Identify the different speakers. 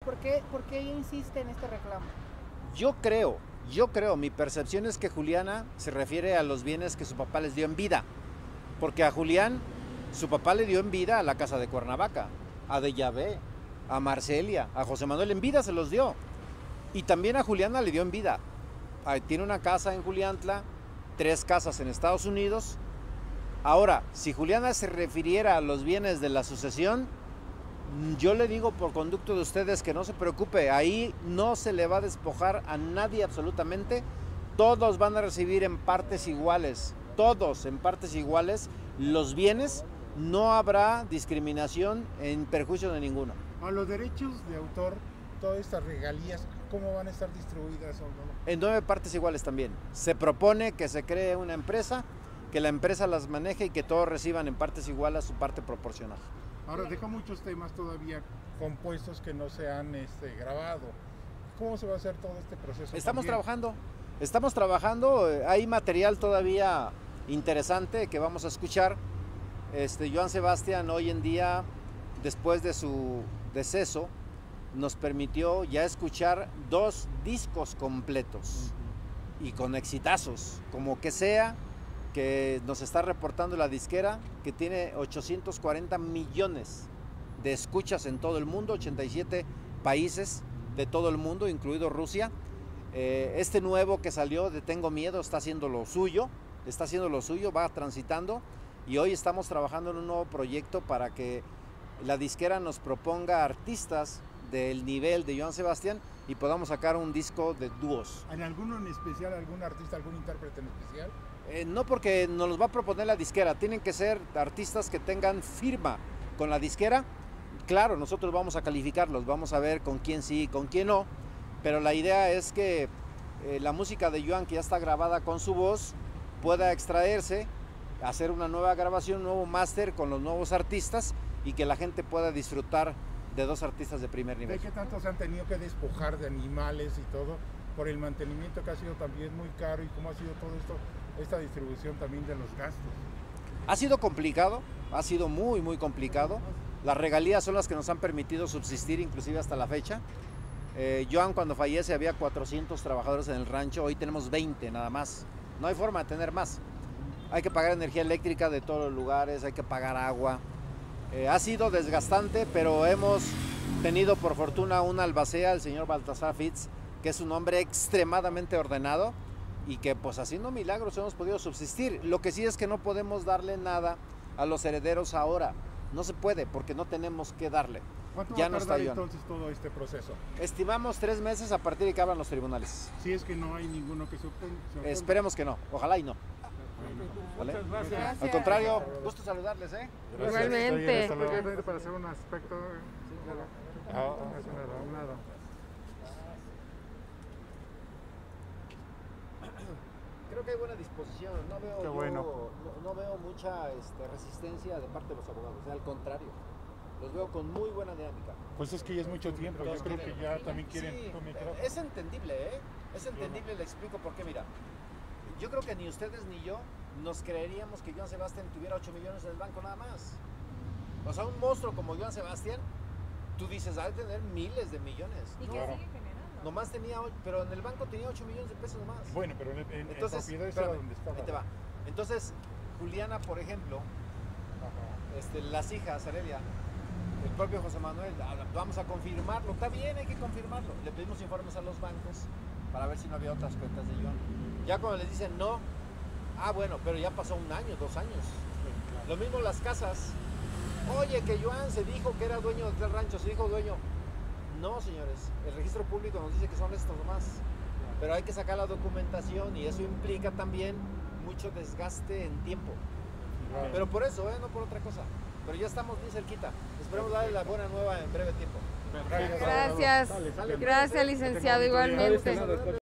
Speaker 1: por qué insiste en este reclamo?
Speaker 2: Yo creo, mi percepción es que Juliana se refiere a los bienes que su papá les dio en vida. Porque a Julián, su papá le dio en vida a la casa de Cuernavaca, a Dellavé, a Marcelia, a José Manuel en vida se los dio. Y también a Juliana le dio en vida. Tiene una casa en Juliantla, 3 casas en Estados Unidos. Ahora, si Juliana se refiriera a los bienes de la sucesión, yo le digo por conducto de ustedes que no se preocupe, ahí no se le va a despojar a nadie absolutamente, todos van a recibir en partes iguales, todos en partes iguales los bienes, no habrá discriminación en perjuicio de ninguno.
Speaker 3: A los derechos de autor, todas estas regalías, ¿cómo van a estar distribuidas o no?
Speaker 2: En 9 partes iguales también. Se propone que se cree una empresa, que la empresa las maneje y que todos reciban en partes iguales su parte proporcional.
Speaker 3: Ahora, deja muchos temas todavía compuestos que no se han grabado. ¿Cómo se va a hacer todo este proceso?
Speaker 2: Estamos trabajando, hay material todavía interesante que vamos a escuchar. Joan Sebastián hoy en día, después de su deceso, nos permitió ya escuchar 2 discos completos y con exitazos, como que sea, que nos está reportando la disquera, que tiene 840 millones de escuchas en todo el mundo, 87 países de todo el mundo, incluido Rusia. Este nuevo que salió de Tengo Miedo está haciendo lo suyo, va transitando, y hoy estamos trabajando en un nuevo proyecto para que la disquera nos proponga artistas del nivel de Joan Sebastián y podamos sacar un disco de dúos.
Speaker 3: ¿En alguno en especial, algún artista, algún intérprete en especial?
Speaker 2: No, porque nos los va a proponer la disquera, tienen que ser artistas que tengan firma con la disquera. Claro, nosotros vamos a calificarlos, vamos a ver con quién sí y con quién no, pero la idea es que la música de Joan, que ya está grabada con su voz, pueda extraerse, hacer una nueva grabación, un nuevo máster con los nuevos artistas y que la gente pueda disfrutar de 2 artistas de primer nivel.
Speaker 3: ¿De qué tanto se han tenido que despojar de animales y todo por el mantenimiento que ha sido también muy caro, y cómo ha sido todo esto, esta distribución también de los gastos?
Speaker 2: Ha sido complicado, ha sido muy complicado. Las regalías son las que nos han permitido subsistir inclusive hasta la fecha. Joan, cuando fallece, había 400 trabajadores en el rancho, hoy tenemos 20 nada más. No hay forma de tener más. Hay que pagar energía eléctrica de todos los lugares, hay que pagar agua. Ha sido desgastante, pero hemos tenido por fortuna un albacea, el señor Baltasar Fitz, que es un hombre extremadamente ordenado y que pues haciendo milagros hemos podido subsistir. Lo que sí es que no podemos darle nada a los herederos ahora. No se puede porque no tenemos que darle.
Speaker 3: ¿Cuánto
Speaker 2: ya
Speaker 3: va a
Speaker 2: no
Speaker 3: tardar
Speaker 2: está
Speaker 3: entonces todo este proceso?
Speaker 2: Estimamos 3 meses a partir de que abran los tribunales.
Speaker 3: Si es que no hay ninguno que se oponga.
Speaker 2: Esperemos que no, ojalá y no. ¿Vale?
Speaker 3: Muchas gracias.
Speaker 2: Al contrario, gusto saludarles, ¿eh?
Speaker 4: Igualmente.
Speaker 3: Para hacer un aspecto.
Speaker 2: Creo que hay buena disposición, no veo mucha resistencia de parte de los abogados, al contrario, los veo con muy buena dinámica.
Speaker 3: Pues es que ya es mucho tiempo, yo creo que ya también quieren...
Speaker 2: Sí, es entendible, es entendible, le explico por qué. Mira, yo creo que ni ustedes ni yo nos creeríamos que Joan Sebastián tuviera 8 millones en el banco nada más. O sea, un monstruo como Joan Sebastián, tú dices, ha de tener miles de millones.
Speaker 4: Y que sigue generando.
Speaker 2: Nomás tenía, pero en el banco tenía 8 millones de pesos nomás.
Speaker 3: Bueno, pero en
Speaker 2: Entonces,
Speaker 3: propiedades era donde estaba.
Speaker 2: Ahí te va. Entonces, Juliana, por ejemplo, las hijas, Heredia, el propio José Manuel, vamos a confirmarlo, está bien, hay que confirmarlo. Le pedimos informes a los bancos para ver si no había otras cuentas de Joan. Ya cuando les dicen no, bueno, pero ya pasó 1 año, 2 años. Lo mismo las casas. Oye, que Joan se dijo que era dueño de 3 ranchos, se dijo dueño. No, señores, el registro público nos dice que son estos nomás, pero hay que sacar la documentación y eso implica también mucho desgaste en tiempo. Pero por eso, no por otra cosa. Pero ya estamos bien cerquita. Esperemos darle la buena nueva en breve tiempo.
Speaker 4: Gracias. Gracias, licenciado, igualmente.